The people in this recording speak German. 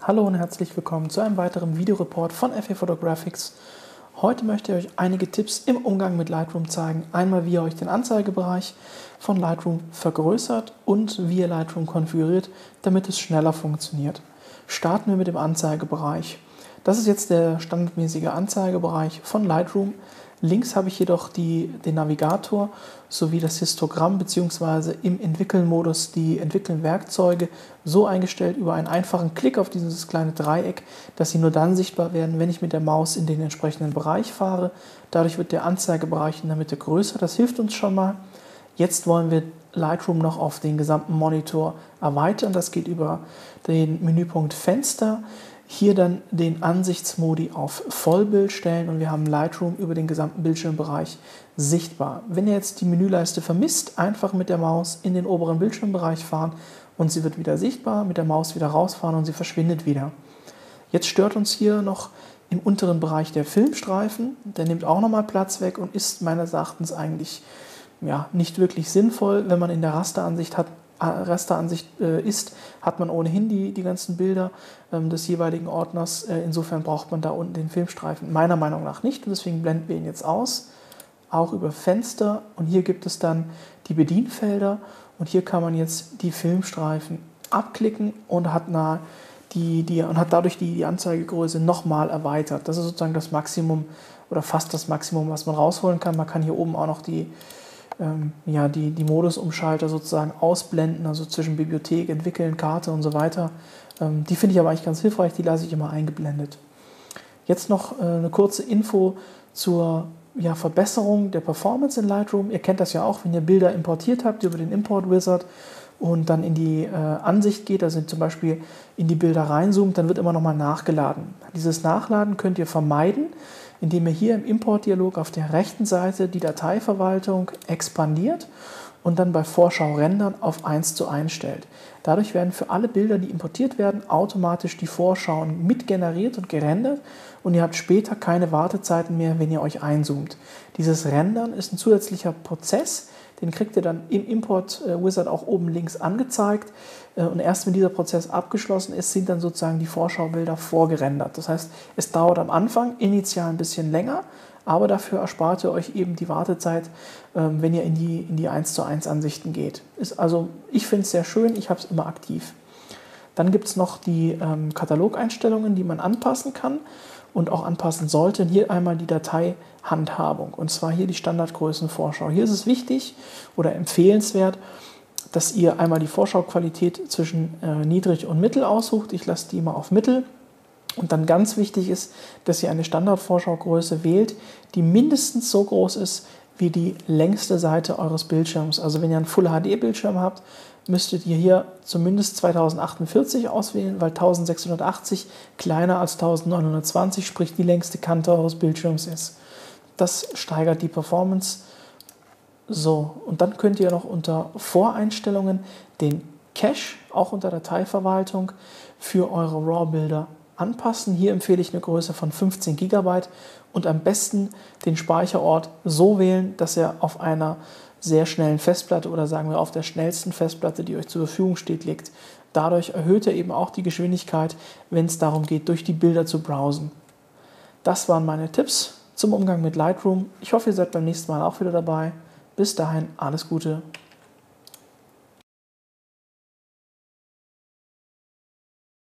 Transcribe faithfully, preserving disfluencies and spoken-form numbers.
Hallo und herzlich willkommen zu einem weiteren Videoreport von F E Photographics. Heute möchte ich euch einige Tipps im Umgang mit Lightroom zeigen. Einmal, wie ihr euch den Anzeigebereich von Lightroom vergrößert und wie ihr Lightroom konfiguriert, damit es schneller funktioniert. Starten wir mit dem Anzeigebereich. Das ist jetzt der standardmäßige Anzeigebereich von Lightroom. Links habe ich jedoch die, den Navigator sowie das Histogramm bzw. im Entwickeln-Modus die Entwickeln-Werkzeuge so eingestellt über einen einfachen Klick auf dieses kleine Dreieck, dass sie nur dann sichtbar werden, wenn ich mit der Maus in den entsprechenden Bereich fahre. Dadurch wird der Anzeigebereich in der Mitte größer, das hilft uns schon mal. Jetzt wollen wir Lightroom noch auf den gesamten Monitor erweitern. Das geht über den Menüpunkt Fenster. Hier dann den Ansichtsmodi auf Vollbild stellen und wir haben Lightroom über den gesamten Bildschirmbereich sichtbar. Wenn ihr jetzt die Menüleiste vermisst, einfach mit der Maus in den oberen Bildschirmbereich fahren und sie wird wieder sichtbar, mit der Maus wieder rausfahren und sie verschwindet wieder. Jetzt stört uns hier noch im unteren Bereich der Filmstreifen, der nimmt auch nochmal Platz weg und ist meines Erachtens eigentlich ja, nicht wirklich sinnvoll, wenn man in der Rasteransicht hat. Rasteransicht äh, ist, hat man ohnehin die, die ganzen Bilder ähm, des jeweiligen Ordners. Äh, insofern braucht man da unten den Filmstreifen meiner Meinung nach nicht und deswegen blenden wir ihn jetzt aus. Auch über Fenster und hier gibt es dann die Bedienfelder und hier kann man jetzt die Filmstreifen abklicken und hat, eine, die, die, und hat dadurch die, die Anzeigegröße nochmal erweitert. Das ist sozusagen das Maximum oder fast das Maximum, was man rausholen kann. Man kann hier oben auch noch die ja, die, die Modusumschalter sozusagen ausblenden, also zwischen Bibliothek, Entwickeln, Karte und so weiter. Ähm, die finde ich aber eigentlich ganz hilfreich, die lasse ich immer eingeblendet. Jetzt noch äh, eine kurze Info zur ja, Verbesserung der Performance in Lightroom. Ihr kennt das ja auch, wenn ihr Bilder importiert habt über den Import Wizard und dann in die äh, Ansicht geht, also zum Beispiel in die Bilder reinzoomt, dann wird immer nochmal nachgeladen. Dieses Nachladen könnt ihr vermeiden, indem ihr hier im Importdialog auf der rechten Seite die Dateiverwaltung expandiert und dann bei Vorschau rendern auf eins zu eins stellt. Dadurch werden für alle Bilder, die importiert werden, automatisch die Vorschauen mitgeneriert und gerendert und ihr habt später keine Wartezeiten mehr, wenn ihr euch einzoomt. Dieses Rendern ist ein zusätzlicher Prozess, den kriegt ihr dann im Import Wizard auch oben links angezeigt. Und erst wenn dieser Prozess abgeschlossen ist, sind dann sozusagen die Vorschaubilder vorgerendert. Das heißt, es dauert am Anfang initial ein bisschen länger, aber dafür erspart ihr euch eben die Wartezeit, wenn ihr in die, in die eins zu eins Ansichten geht. Ist also, ich finde es sehr schön, ich habe es immer aktiv. Dann gibt es noch die ähm, Katalogeinstellungen, die man anpassen kann und auch anpassen sollte. Hier einmal die Dateihandhabung und zwar hier die Standardgrößenvorschau. Hier ist es wichtig oder empfehlenswert, dass ihr einmal die Vorschauqualität zwischen äh, niedrig und mittel aussucht. Ich lasse die mal auf mittel. Und dann ganz wichtig ist, dass ihr eine Standardvorschaugröße wählt, die mindestens so groß ist wie die längste Seite eures Bildschirms. Also wenn ihr einen Full H D Bildschirm habt, müsstet ihr hier zumindest zweitausendachtundvierzig auswählen, weil eintausendsechshundertachtzig kleiner als neunzehnhundertzwanzig, sprich die längste Kante eures Bildschirms ist. Das steigert die Performance. So, und dann könnt ihr noch unter Voreinstellungen den Cache, auch unter Dateiverwaltung, für eure RAW-Bilder anpassen. Hier empfehle ich eine Größe von fünfzehn Gigabyte und am besten den Speicherort so wählen, dass er auf einer sehr schnellen Festplatte oder sagen wir auf der schnellsten Festplatte, die euch zur Verfügung steht, liegt. Dadurch erhöht er eben auch die Geschwindigkeit, wenn es darum geht, durch die Bilder zu browsen. Das waren meine Tipps zum Umgang mit Lightroom. Ich hoffe, ihr seid beim nächsten Mal auch wieder dabei. Bis dahin, alles Gute.